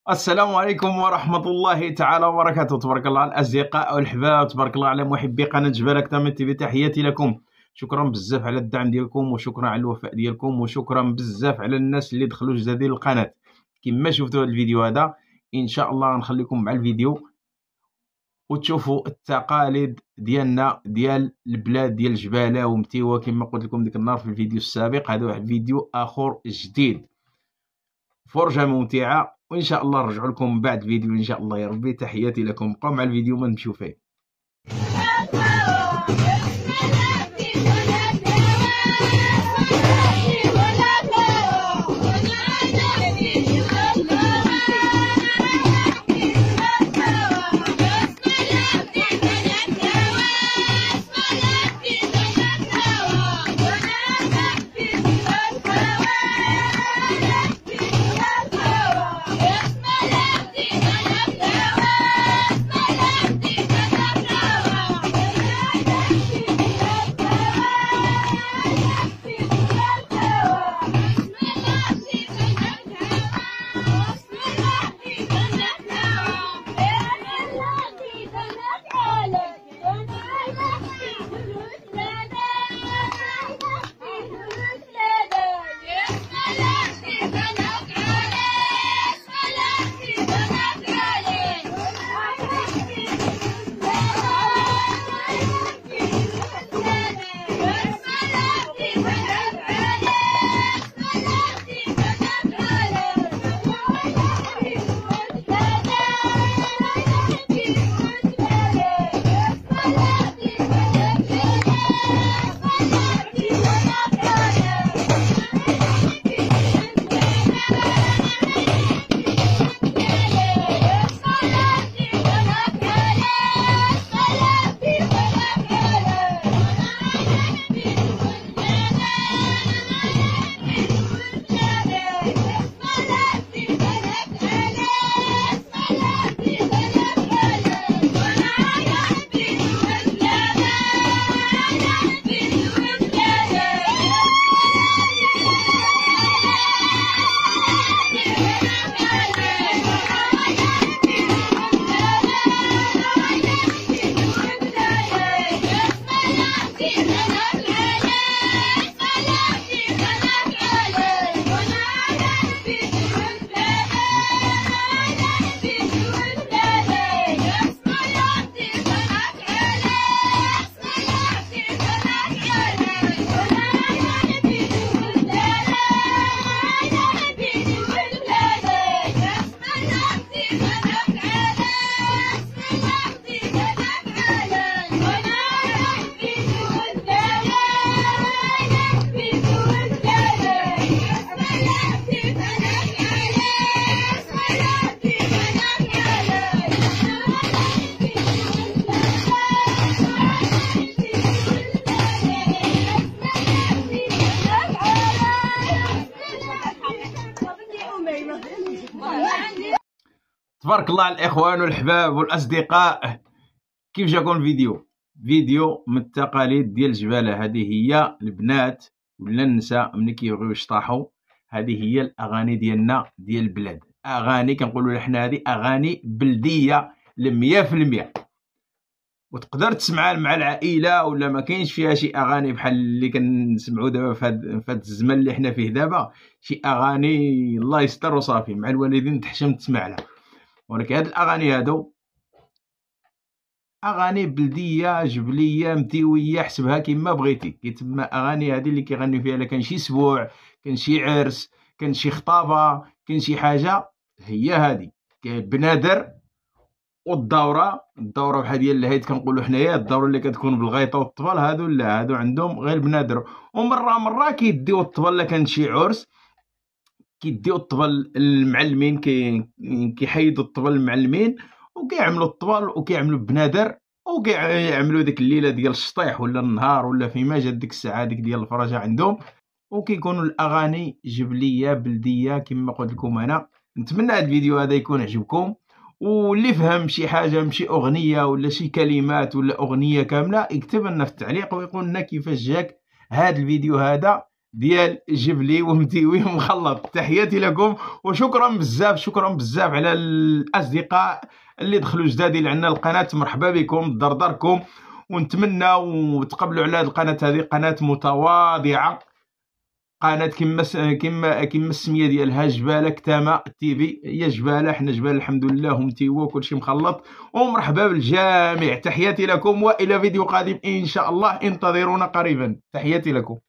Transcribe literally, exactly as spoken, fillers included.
السلام عليكم ورحمة الله تعالى وبركاته. تبارك الله على الأصدقاء والأحباب، تبارك الله على محبي قناة جبال أكتام تي في. تحياتي لكم، شكرا بزاف على الدعم ديالكم وشكرا على الوفاء ديالكم وشكرا بزاف على الناس اللي دخلوا جدادين للقناة. كما شفتوا هذا الفيديو هذا إن شاء الله غنخليكم مع الفيديو وتشوفوا التقاليد ديالنا ديال البلاد ديال جبالة ومتيوة كما قلت لكم ديك النهار في الفيديو السابق. هذا واحد الفيديو آخر جديد، فرجة ممتعة، وان شاء الله نرجع لكم بعد فيديو ان شاء الله يا ربي. تحياتي لكم، بقوا مع الفيديو ما نمشيو فيه. تبارك الله على الاخوان والاحباب والاصدقاء. كيف جاكم الفيديو؟ فيديو من التقاليد ديال الجباله. هذه هي البنات ولا النساء ملي كيبغيو يشطحوا، هذه هي الاغاني ديالنا ديال البلاد. اغاني كنقولوا حنا هذه اغاني بلديه مية في المية، وتقدر تسمعها مع العائله، ولا ما كاينش فيها شي اغاني بحال اللي كنسمعوا دابا في هذا الزمن اللي حنا فيه دابا. شي اغاني الله يستر وصافي مع الوالدين تحشم تسمع لها. ولكن هاد الاغاني هادو اغاني بلديه جبليه متيويه، حسبها كما بغيتي. كيتسمى اغاني هادي اللي كيغنيو فيها، كان شي سبوع، كان شي عرس، كان شي خطابه، كان شي حاجه، هي هادي. كاين بنادر والدوره. الدوره بحال ديال العيد كنقولوا حنايا، الدوره اللي كتكون بالغيطه والطبل، هادو لا، هادو عندهم غير بنادر. ومره مره كيديو الطبل الا كان شي عرس، كيديو الطبل المعلمين، كي كيحيدوا الطبل المعلمين وكيعملوا الطبل وكيعملوا بنادر وكيعملوا ديك الليله ديال الشطيح ولا النهار ولا فيما جات ديك الساعه ديك ديال الفرجه عندهم. وكيكونوا الاغاني جبليه بلديه كما قلت لكم انا. نتمنى هذا الفيديو هذا يكون عجبكم، واللي فهم شي حاجه من شي اغنيه ولا شي كلمات ولا اغنيه كامله يكتب لنا في التعليق ويقول لنا كيفاش جاك هذا الفيديو هذا ديال جبلي ومتيوي ومخلط. تحياتي لكم وشكرا بزاف، شكرا بزاف على الاصدقاء اللي دخلوا جداد لعنا القناه. مرحبا بكم، دردركم، ونتمنى وتقبلوا على هذه القناه. هذه قناه متواضعه، قناه كما كما كما السميه ديالها جباله كتامه تيفي. هي جباله، حنا جبال الحمد لله، ومتيوه وكلشي مخلط. ومرحبا بالجميع، تحياتي لكم والى فيديو قادم ان شاء الله، انتظرونا قريبا. تحياتي لكم.